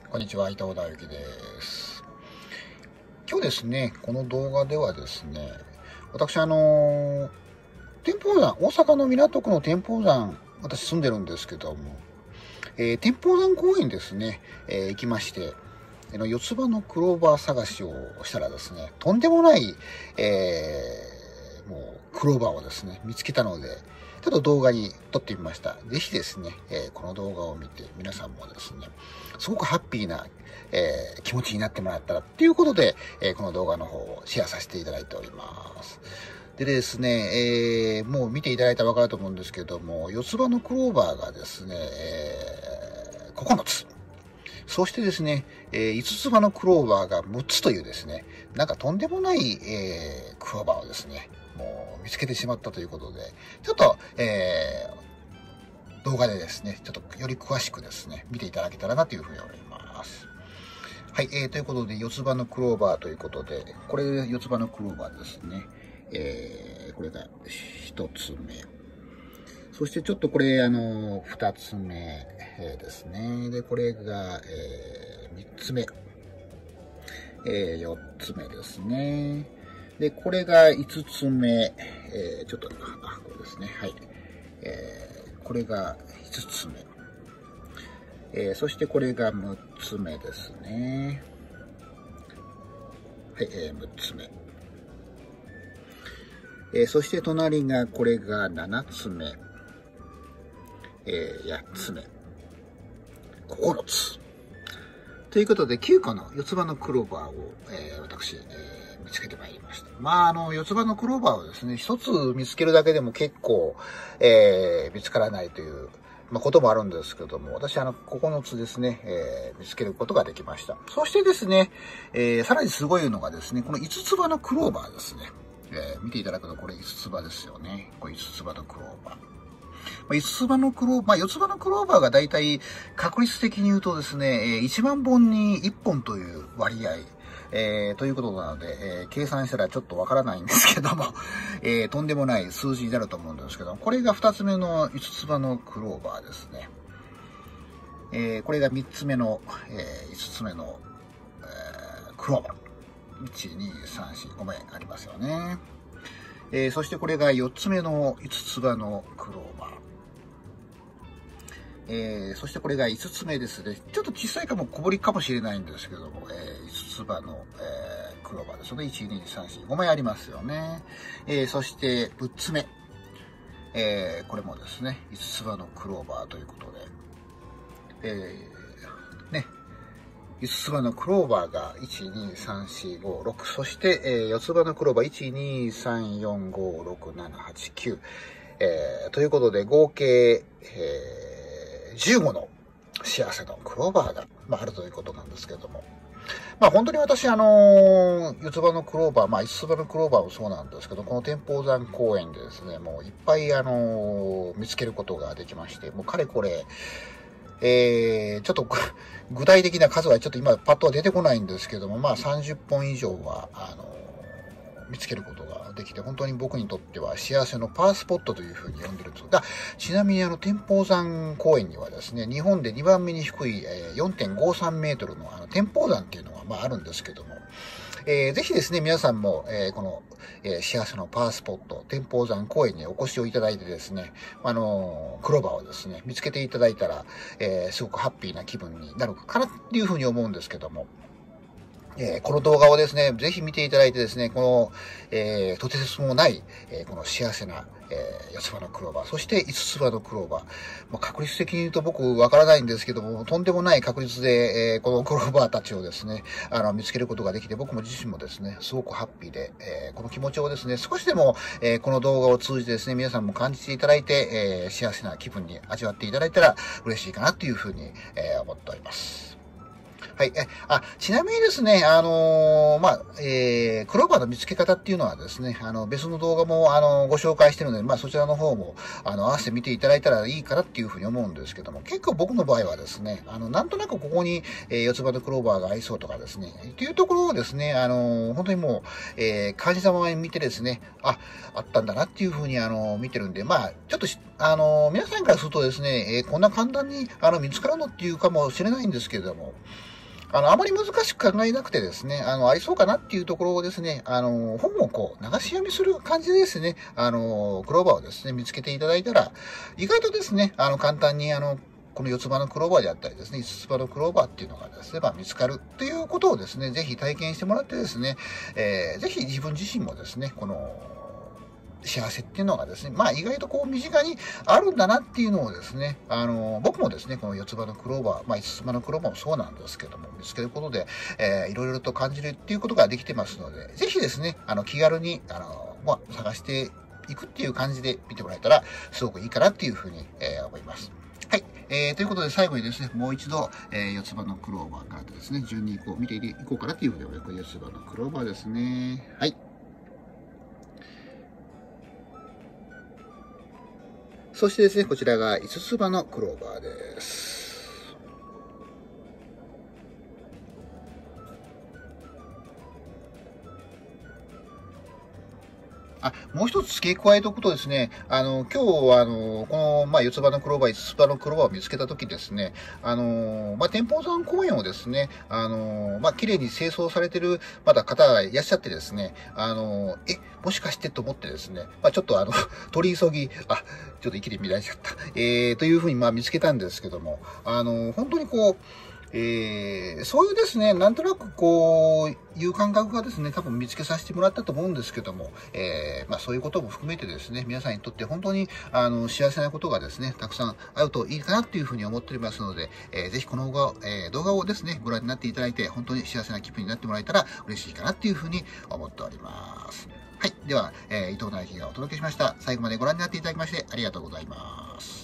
こんにちは、伊藤大之です。今日ですね、この動画ではですね、私天保山、大阪の港区の天保山、私住んでるんですけども、天保山公園ですね、行きまして、四つ葉のクローバー探しをしたらですね、とんでもない、もうクローバーをですね、見つけたので、ちょっと動画に撮ってみました。ぜひですね、この動画を見て皆さんもですね、すごくハッピーな、気持ちになってもらったらっていうことで、この動画の方をシェアさせていただいております。でですね、もう見ていただいたらわかると思うんですけども、四つ葉のクローバーがですね、9つ。そしてですね、5つ葉のクローバーが6つというですね、なんかとんでもない、クローバーをですね、もう見つけてしまったということで、ちょっと、動画でですね、ちょっとより詳しくですね、見ていただけたらなというふうに思います。はい、ということで、四つ葉のクローバーということで、これ四つ葉のクローバーですね。これが1つ目。そしてちょっとこれ、2つ目、ですね。で、これが、3つ目。4つ目ですね。で、これが5つ目。ちょっと、これですね。はい。これが5つ目。そしてこれが6つ目ですね。はい、6つ目。そして隣が、これが7つ目。8つ目。9つ。ということで、9個の四つ葉のクローバーを、私、見つけてまいりました。四つ葉のクローバーをですね、一つ見つけるだけでも結構、見つからないという、こともあるんですけども、私、9つですね、見つけることができました。そしてですね、さらにすごいのがですね、この5つ葉のクローバーですね。見ていただくと、これ5つ葉ですよね。これ5つ葉のクローバー。4つ葉のクローバーがだいたい確率的に言うとですね、1万本に1本という割合、ということなので、計算したらちょっとわからないんですけども、とんでもない数字になると思うんですけども、これが2つ目の5つ葉のクローバーですね。これが3つ目の、5つ目の、クローバー。1、2、3、4、5枚ありますよね。そしてこれが4つ目の5つ葉のクローバー。そしてこれが5つ目ですね。ちょっと小さいかも小ぶりかもしれないんですけども、5つ葉の、クローバーですね。1、2、3、4、5枚ありますよね。そして6つ目。これもですね、5つ葉のクローバーということで、ね。5つ葉のクローバーが1、2、3、4、5、6。そして、4つ葉のクローバー1、2、3、4、5、6、7、8、9。ということで、合計、15の幸せのクローバーが、あるということなんですけれども。本当に私、四つ葉のクローバー、5つ葉のクローバーもそうなんですけど、この天保山公園でですね、もういっぱい、見つけることができまして、もうかれこれ、ちょっと具体的な数はちょっと今パッとは出てこないんですけども、30本以上は、見つけることができて、本当に僕にとっては幸せのパワースポットというふうに呼んでるんですが、ちなみに天保山公園にはですね、日本で2番目に低い 4.53 メートルの天保山っていうのがあるんですけども、ぜひですね、皆さんも、この、幸せのパワースポット、天保山公園にお越しをいただいてですね、クローバーをですね、見つけていただいたら、すごくハッピーな気分になるかなっていうふうに思うんですけども、この動画をですね、ぜひ見ていただいてですね、この、とてつもない、この幸せな、4つ葉のクローバー、そして5つ葉のクローバー。確率的に言うと僕わからないんですけども、とんでもない確率で、このクローバーたちをですね、見つけることができて、僕も自身もですね、すごくハッピーで、この気持ちをですね、少しでも、この動画を通じてですね、皆さんも感じていただいて、幸せな気分に味わっていただいたら嬉しいかなというふうに、思っております。 はい。ちなみにですね、クローバーの見つけ方っていうのはですね、別の動画も、ご紹介してるので、そちらの方も、合わせて見ていただいたらいいかなっていうふうに思うんですけども、結構僕の場合はですね、なんとなくここに、四つ葉のクローバーが合いそうとかですね、っていうところをですね、本当にもう、感じたままに見てですね、あったんだなっていうふうに、見てるんで、ちょっと皆さんからするとですね、こんな簡単に、見つかるのっていうかもしれないんですけれども、あまり難しく考えなくてですね、ありそうかなっていうところをですね、本をこう、流し読みする感じでですね、クローバーをですね、見つけていただいたら、意外とですね、簡単にこの四つ葉のクローバーであったりですね、五つ葉のクローバーっていうのがですね、見つかるっていうことをですね、ぜひ体験してもらってですね、ぜひ自分自身もですね、この、幸せっていうのがですね、意外とこう身近にあるんだなっていうのをですね、僕もですね、この四つ葉のクローバー、五つ葉のクローバーもそうなんですけども、見つけることで、いろいろと感じるっていうことができてますので、ぜひですね、気軽に、探していくっていう感じで見てもらえたら、すごくいいかなっていうふうに、思います。はい。ということで最後にですね、もう一度、四つ葉のクローバーからですね、順に見ていこうかなっていうふうに思います。四つ葉のクローバーですね。はい。そしてですね、こちらが五つ葉のクローバーです。もう一つ付け加えておくとですね、今日は、この、四つ葉のクローバー、五つ葉のクローバーを見つけたときですね、天保山公園をですね、綺麗に清掃されてる、まだ方がいらっしゃってですね、もしかしてと思ってですね、ちょっと取り急ぎ、ちょっと息で見られちゃった。というふうに、見つけたんですけども、本当にこう、そういうですね、なんとなくこう、いう感覚がですね、多分見つけさせてもらったと思うんですけども、そういうことも含めてですね、皆さんにとって本当に、幸せなことがですね、たくさんあるといいかなっていうふうに思っておりますので、ぜひこの動画をですね、ご覧になっていただいて、本当に幸せな気分になってもらえたら嬉しいかなっていうふうに思っております。はい。では、伊藤直樹がお届けしました。最後までご覧になっていただきまして、ありがとうございます。